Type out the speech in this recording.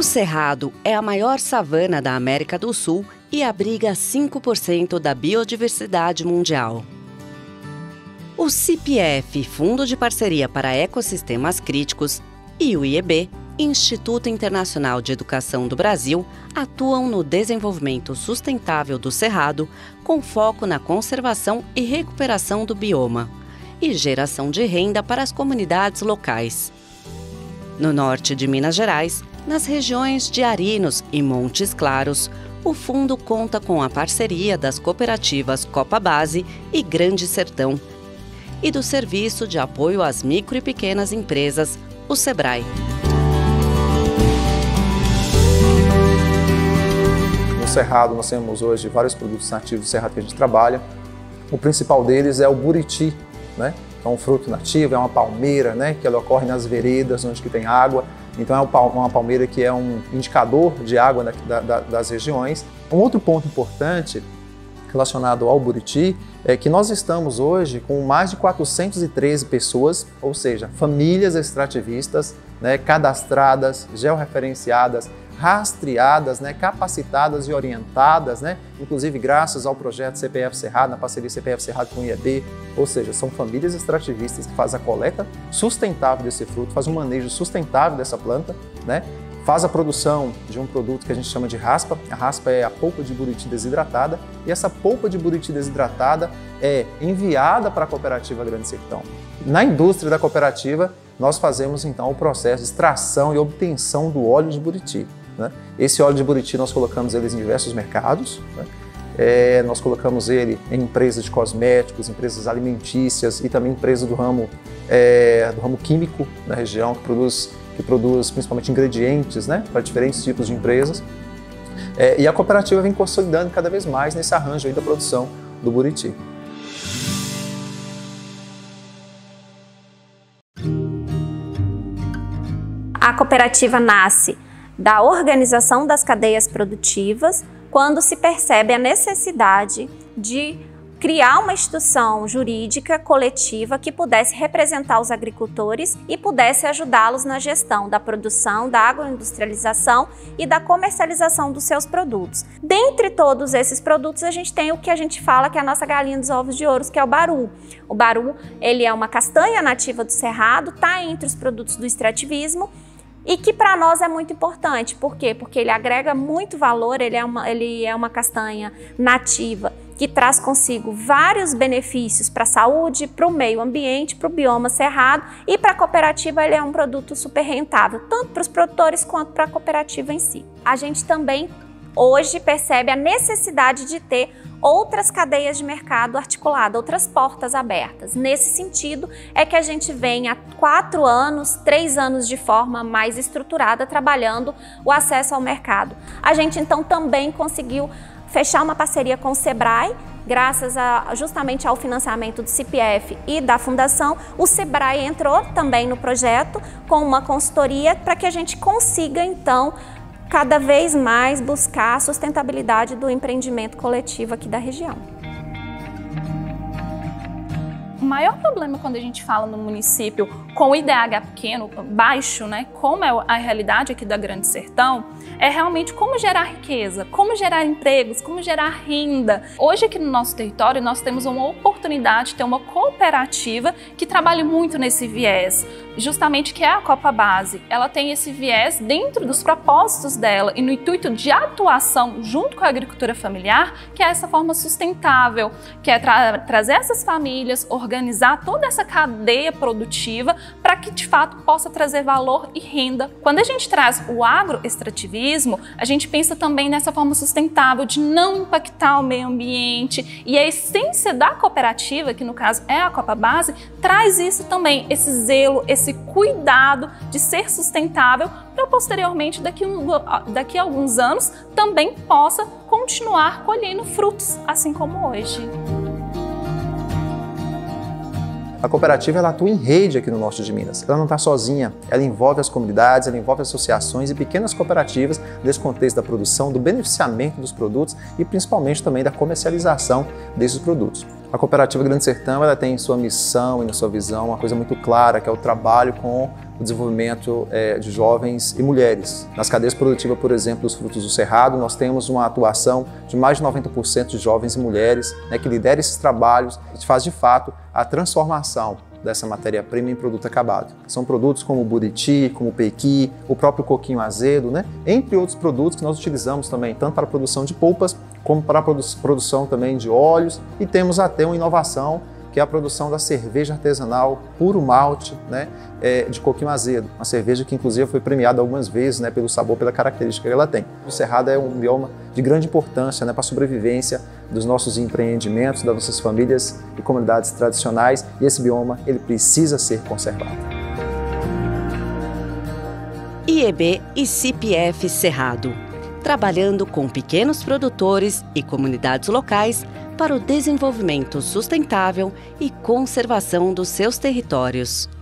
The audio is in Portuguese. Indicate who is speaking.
Speaker 1: Cerrado é a maior savana da América do Sul e abriga 5% da biodiversidade mundial. O CPF, Fundo de Parceria para Ecossistemas Críticos, e o IEB, Instituto Internacional de Educação do Brasil, atuam no desenvolvimento sustentável do Cerrado, com foco na conservação e recuperação do bioma e geração de renda para as comunidades locais. No norte de Minas Gerais, nas regiões de Arinos e Montes Claros, o fundo conta com a parceria das cooperativas Copa Base e Grande Sertão e do Serviço de Apoio às Micro e Pequenas Empresas, o SEBRAE.
Speaker 2: No Cerrado nós temos hoje vários produtos nativos do Cerrado que a gente trabalha. O principal deles é o buriti, né? É um fruto nativo, é uma palmeira, né? Que ela ocorre nas veredas onde que tem água. Então é uma palmeira que é um indicador de água das regiões. Um outro ponto importante relacionado ao buriti é que nós estamos hoje com mais de 413 pessoas, ou seja, famílias extrativistas, né, cadastradas, georreferenciadas, rastreadas, né, capacitadas e orientadas, né, inclusive graças ao projeto CPF Cerrado, na parceria CPF Cerrado com o IEB, ou seja, são famílias extrativistas que fazem a coleta sustentável desse fruto, fazem um manejo sustentável dessa planta, né, faz a produção de um produto que a gente chama de raspa. A raspa é a polpa de buriti desidratada e essa polpa de buriti desidratada é enviada para a cooperativa Grande Sertão. Na indústria da cooperativa, nós fazemos então o processo de extração e obtenção do óleo de buriti, né? Esse óleo de buriti nós colocamos eles em diversos mercados, né? Nós colocamos ele em empresas de cosméticos, empresas alimentícias e também empresas do ramo químico na região, que produz principalmente ingredientes, né, para diferentes tipos de empresas. E a cooperativa vem consolidando cada vez mais nesse arranjo aí da produção do buriti.
Speaker 3: A cooperativa nasce da organização das cadeias produtivas, quando se percebe a necessidade de criar uma instituição jurídica coletiva que pudesse representar os agricultores e pudesse ajudá-los na gestão da produção, da agroindustrialização e da comercialização dos seus produtos. Dentre todos esses produtos, a gente tem o que a gente fala que é a nossa galinha dos ovos de ouro, que é o baru. O baru, ele é uma castanha nativa do Cerrado, está entre os produtos do extrativismo, e que para nós é muito importante. Por quê? Porque ele agrega muito valor, ele é uma castanha nativa que traz consigo vários benefícios para a saúde, para o meio ambiente, para o bioma cerrado, e para a cooperativa ele é um produto super rentável, tanto para os produtores quanto para a cooperativa em si. A gente também hoje percebe a necessidade de ter outras cadeias de mercado articuladas, outras portas abertas. Nesse sentido é que a gente vem há 4 anos, 3 anos de forma mais estruturada, trabalhando o acesso ao mercado. A gente então também conseguiu fechar uma parceria com o SEBRAE, graças justamente ao financiamento do CPF e da Fundação. O SEBRAE entrou também no projeto com uma consultoria para que a gente consiga então cada vez mais buscar a sustentabilidade do empreendimento coletivo aqui da região.
Speaker 4: O maior problema quando a gente fala no município com o IDH pequeno, baixo, né, como é a realidade aqui da Grande Sertão, é realmente como gerar riqueza, como gerar empregos, como gerar renda. Hoje aqui no nosso território nós temos uma oportunidade de ter uma cooperativa que trabalha muito nesse viés, justamente que é a Copa Base. Ela tem esse viés dentro dos propósitos dela e no intuito de atuação junto com a agricultura familiar, que é essa forma sustentável, que é trazer essas famílias, organizar toda essa cadeia produtiva para que de fato possa trazer valor e renda. Quando a gente traz o agroextrativismo, a gente pensa também nessa forma sustentável de não impactar o meio ambiente, e a essência da cooperativa, que no caso é a Copa Base, traz isso também, esse zelo, esse cuidado de ser sustentável para posteriormente, daqui a alguns anos, também possa continuar colhendo frutos, assim como hoje.
Speaker 2: A cooperativa ela atua em rede aqui no norte de Minas. Ela não está sozinha, ela envolve as comunidades, ela envolve associações e pequenas cooperativas nesse contexto da produção, do beneficiamento dos produtos e principalmente também da comercialização desses produtos. A Cooperativa Grande Sertão ela tem em sua missão e na sua visão uma coisa muito clara, que é o trabalho com o desenvolvimento de jovens e mulheres. Nas cadeias produtivas, por exemplo, dos frutos do Cerrado, nós temos uma atuação de mais de 90% de jovens e mulheres, né, que lideram esses trabalhos e faz de fato a transformação dessa matéria-prima em produto acabado. São produtos como o buriti, como o pequi, o próprio coquinho azedo, né? Entre outros produtos que nós utilizamos também, tanto para a produção de polpas, como para a produção também de óleos, e temos até uma inovação, que é a produção da cerveja artesanal puro malte, né, de coquinho azedo. Uma cerveja que inclusive foi premiada algumas vezes, né, pelo sabor, pela característica que ela tem. O Cerrado é um bioma de grande importância, né, para a sobrevivência dos nossos empreendimentos, das nossas famílias e comunidades tradicionais, e esse bioma ele precisa ser conservado.
Speaker 1: IEB e CPF Cerrado, trabalhando com pequenos produtores e comunidades locais para o desenvolvimento sustentável e conservação dos seus territórios.